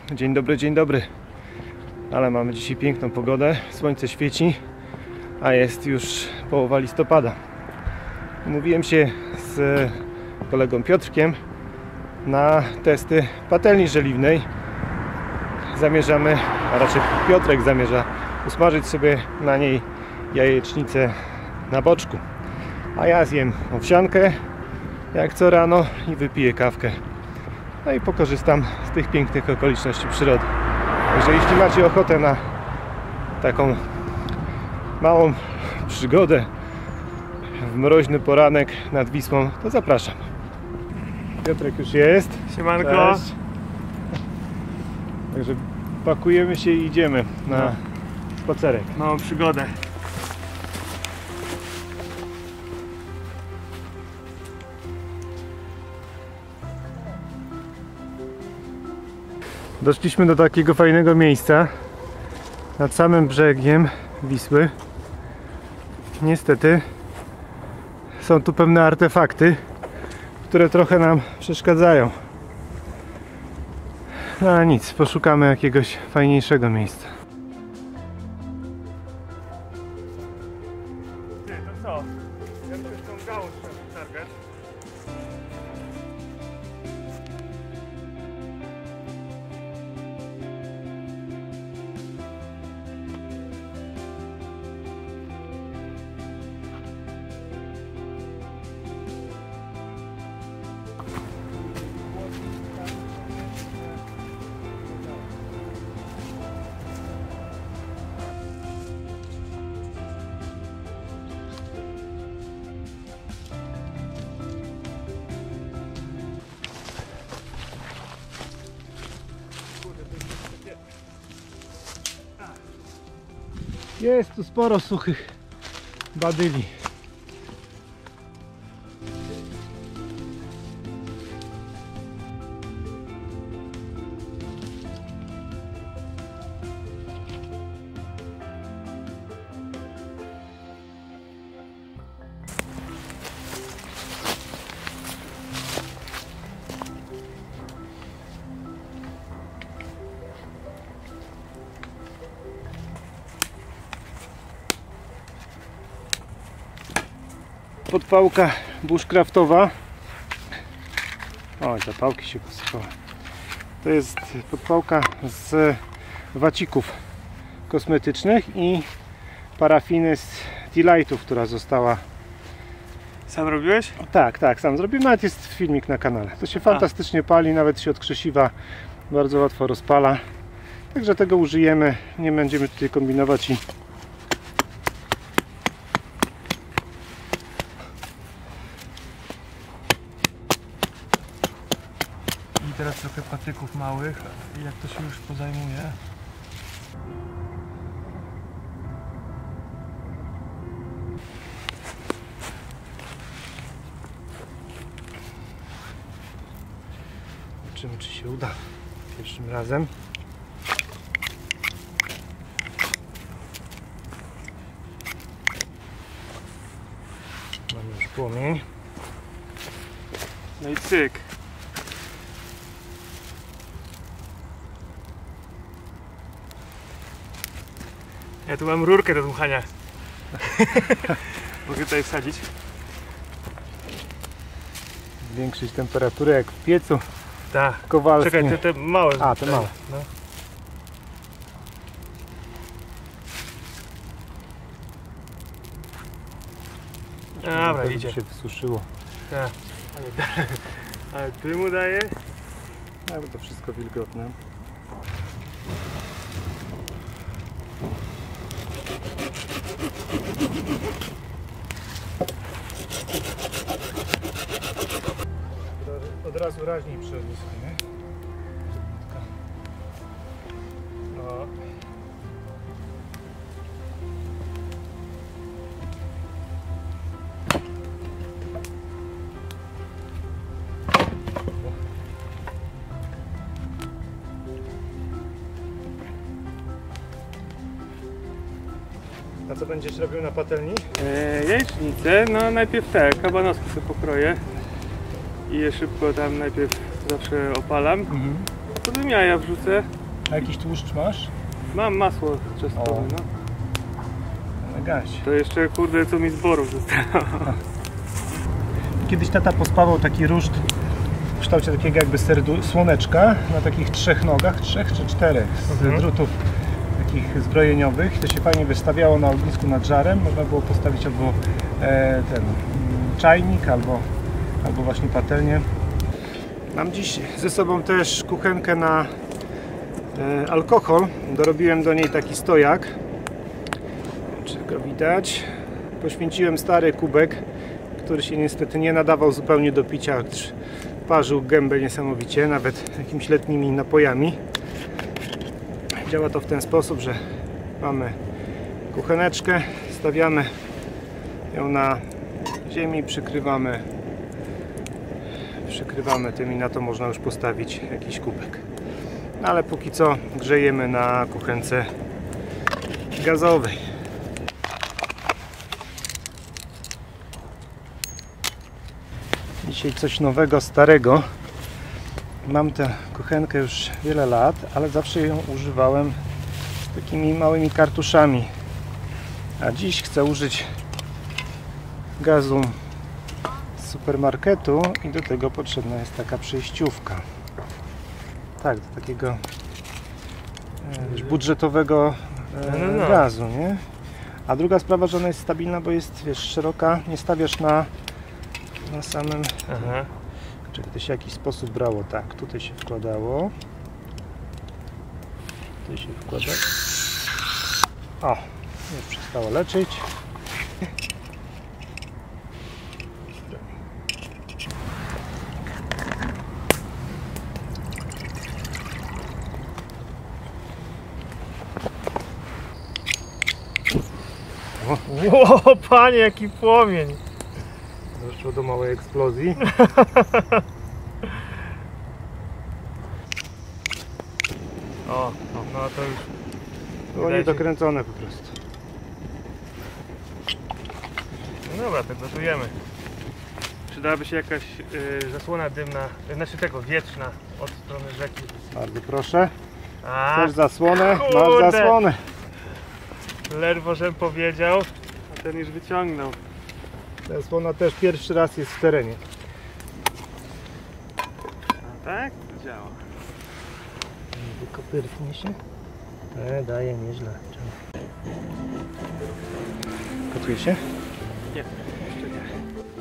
Dzień dobry. Ale mamy dzisiaj piękną pogodę, słońce świeci, a jest już połowa listopada. Umówiłem się z kolegą Piotrkiem na testy patelni żeliwnej. Zamierzamy, a raczej Piotrek zamierza usmażyć sobie na niej jajecznicę na boczku. A ja zjem owsiankę jak co rano i wypiję kawkę. No i pokorzystam z tych pięknych okoliczności przyrody. Także jeśli macie ochotę na taką małą przygodę w mroźny poranek nad Wisłą, to zapraszam. Piotrek już jest. Siemanko. Cześć. Także pakujemy się i idziemy na spacerek. Małą przygodę. Doszliśmy do takiego fajnego miejsca nad samym brzegiem Wisły. Niestety są tu pewne artefakty, które trochę nam przeszkadzają. No ale nic, poszukamy jakiegoś fajniejszego miejsca. Ty, to co? Ja tu już tą gałąź trzeba targać. Jest tu sporo suchych badyli. Podpałka bushcraftowa. O, zapałki się posypały. To jest podpałka z wacików kosmetycznych i parafiny z T-Lightów, która została... Sam robiłeś? Tak, sam zrobiłem. Nawet jest filmik na kanale. To się fantastycznie pali, nawet się od krzesiwa bardzo łatwo rozpala. Także tego użyjemy. Nie będziemy tutaj kombinować i Teraz trochę patyków małych, jak to się już pozajmuje. zobaczymy, czy się uda pierwszym razem. Mamy już płomień. No i cyk. Ja tu mam rurkę do dmuchania. Mogę tutaj wsadzić. Zwiększyć temperaturę jak w piecu Tak. kowalskim. Czekaj, te małe. A, te małe. No. Dobra, To idzie. się wysuszyło. Tak. Ale dymu daje. Ale to wszystko wilgotne. Od razu raźniej przerzucę, nie? No. A co będziesz robił na patelni? Jajecznicę, no najpierw te kabanoski sobie pokroję i je szybko tam najpierw zawsze opalam, potem jaja wrzucę A jakiś tłuszcz masz? Mam masło czosnkowe, O. no. Elegancie. To jeszcze, kurde, co mi z borów zostało. Kiedyś tata pospawał taki ruszt w kształcie takiego jakby słoneczka na takich 3 nogach, 3 czy 4 z drutów takich zbrojeniowych. To się fajnie wystawiało na ognisku nad żarem. Można było postawić albo ten czajnik, albo właśnie patelnię. Mam dziś ze sobą też kuchenkę na alkohol. Dorobiłem do niej taki stojak. Czy go widać? Poświęciłem stary kubek, który się niestety nie nadawał zupełnie do picia, gdyż parzył gębę niesamowicie, nawet jakimiś letnimi napojami. Działa to w ten sposób, że mamy kucheneczkę, stawiamy ją na ziemi, przykrywamy tym i na to można już postawić jakiś kubek. No ale póki co grzejemy na kuchence gazowej. Dzisiaj coś nowego, starego. Mam tę kuchenkę już wiele lat, ale zawsze ją używałem z takimi małymi kartuszami. A dziś chcę użyć gazu z supermarketu i do tego potrzebna jest taka przejściówka. Tak, do takiego budżetowego gazu, nie? A druga sprawa, że ona jest stabilna, bo jest, wiesz, szeroka, nie stawiasz na samym... Aha. Czyli to się w jakiś sposób brało, tak, tutaj się wkładało. Tutaj się wkłada. O, już przestało lecieć. Ło, panie, jaki płomień! Doszło do małej eksplozji. O, no to już Było niedokręcone po prostu. No dobra, to gotujemy. Przydałaby się jakaś zasłona dymna, znaczy tego, wietrzna od strony rzeki. Bardzo proszę. A, Chcesz zasłonę? kurde. Masz zasłonę. ledwo żem powiedział, a ten już wyciągnął. Zasłona też pierwszy raz jest w terenie. A tak? To działa. Wykopyrknie się. Daje nieźle. Gotuje się? Nie, jeszcze nie.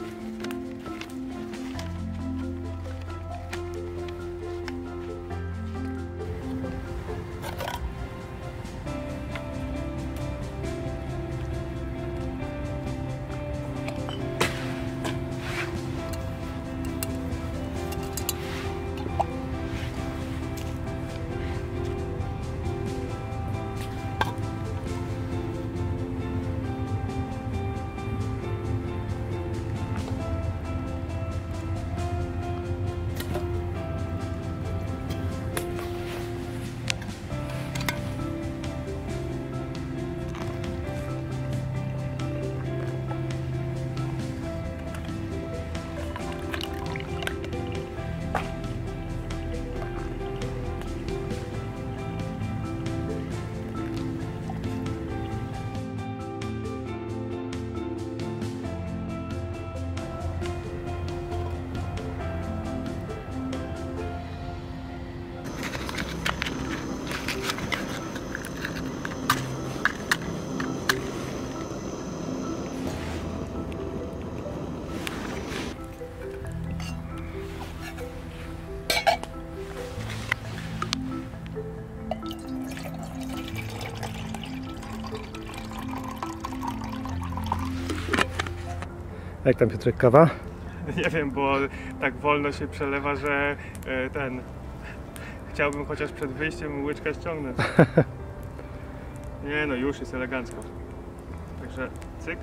Jak tam, Piotrek, kawa? Nie wiem, bo tak wolno się przelewa, że chciałbym chociaż przed wyjściem łyczkę ściągnąć. Nie no, już jest elegancko. Także cyk.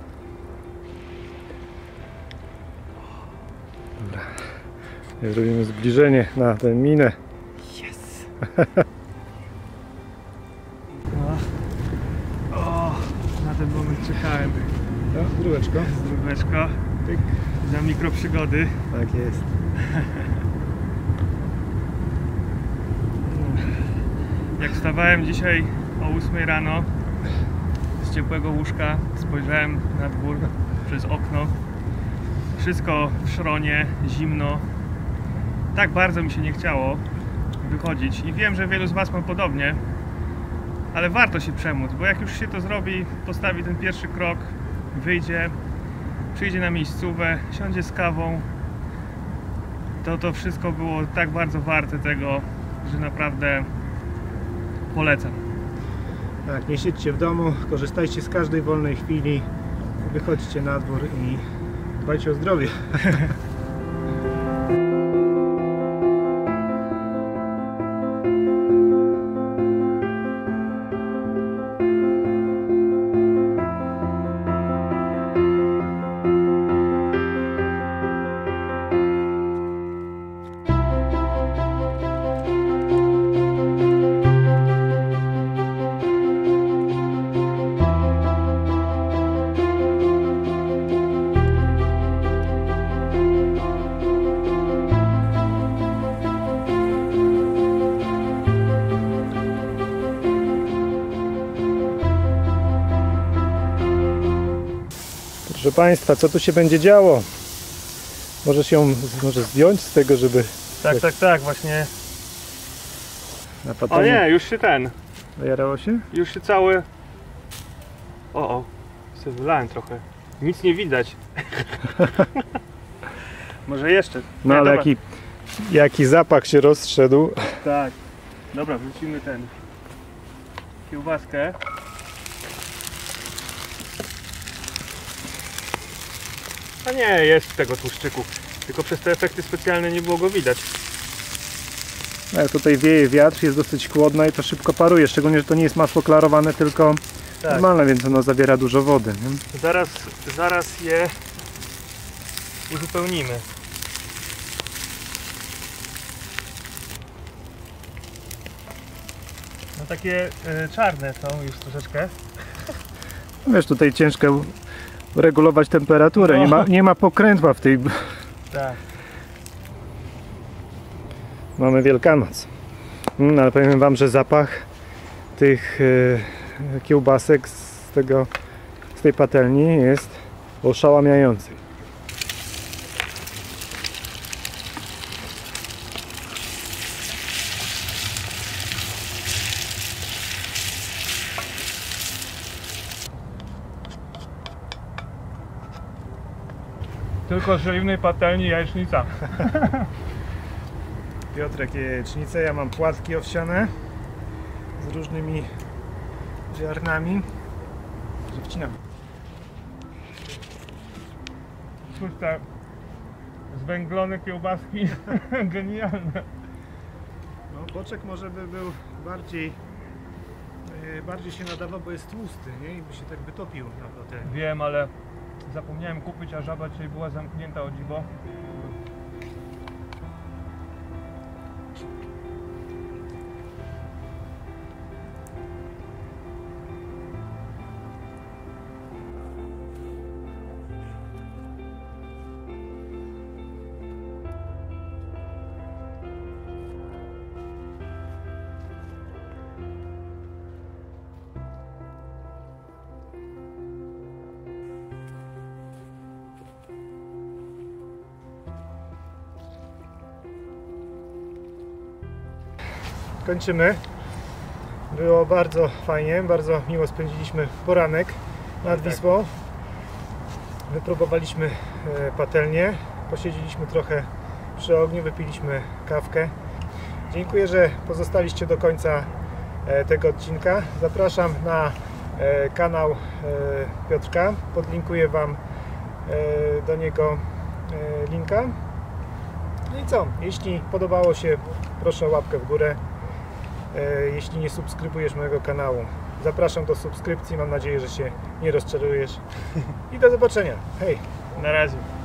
Dobra. Zrobimy zbliżenie na tę minę. Yes! O, na ten moment czekałem. No, dróweczko. Zdróweczko. Tyk. Na mikroprzygody. Tak jest. Jak wstawałem dzisiaj o 8 rano z ciepłego łóżka, spojrzałem na dwór przez okno. Wszystko w szronie, zimno. Tak bardzo mi się nie chciało wychodzić i wiem, że wielu z Was ma podobnie, ale warto się przemóc, bo jak już się to zrobi, postawi ten pierwszy krok, wyjdzie, przyjdzie na miejscówę, siądzie z kawą, to wszystko było tak bardzo warte tego, że naprawdę polecam. Tak, nie siedźcie w domu, korzystajcie z każdej wolnej chwili, wychodźcie na dwór i dbajcie o zdrowie. Proszę Państwa, co tu się będzie działo? Możesz ją zdjąć z tego, żeby... Tak, właśnie. Na O patelnię. nie, już się Zajarało się? już się cały... O, sobie wylałem trochę. Nic nie widać. Może jeszcze. No Nie, ale dobra. jaki zapach się rozszedł. Tak. Dobra, wrzucimy ten kiełbaskę. A nie, jest tego tłuszczyku. Tylko przez te efekty specjalne nie było go widać. No, jak tutaj wieje wiatr, jest dosyć chłodno i to szybko paruje. Szczególnie, że to nie jest masło klarowane, tylko Tak. normalne, więc ono zawiera dużo wody. Nie? Zaraz je uzupełnimy. No takie czarne są już troszeczkę. Wiesz, tutaj ciężko regulować temperaturę. No. Nie ma pokrętła w tej... Tak. Mamy Wielkanoc. Ale powiem Wam, że zapach tych kiełbasek z tej patelni jest oszałamiający. Tylko z żeliwnej patelni jajecznica. Piotrek je jajecznicę, ja mam płatki owsiane z różnymi ziarnami. Że wcinam. Cóż, te zwęglone kiełbaski genialne. No, boczek może by był bardziej się nadawał, bo jest tłusty, nie? I by się tak wytopił na patelni. Wiem, ale zapomniałem kupić, a żaba dzisiaj była zamknięta, o dziwo. Kończymy. Było bardzo fajnie, bardzo miło spędziliśmy poranek nad Wisłą. Wypróbowaliśmy patelnię, posiedzieliśmy trochę przy ogniu, wypiliśmy kawkę. Dziękuję, że pozostaliście do końca tego odcinka. Zapraszam na kanał Piotrka. Podlinkuję Wam do niego linka. No i co? Jeśli podobało się, proszę o łapkę w górę. Jeśli nie subskrybujesz mojego kanału, zapraszam do subskrypcji. Mam nadzieję, że się nie rozczarujesz. I do zobaczenia. Hej! Na razie.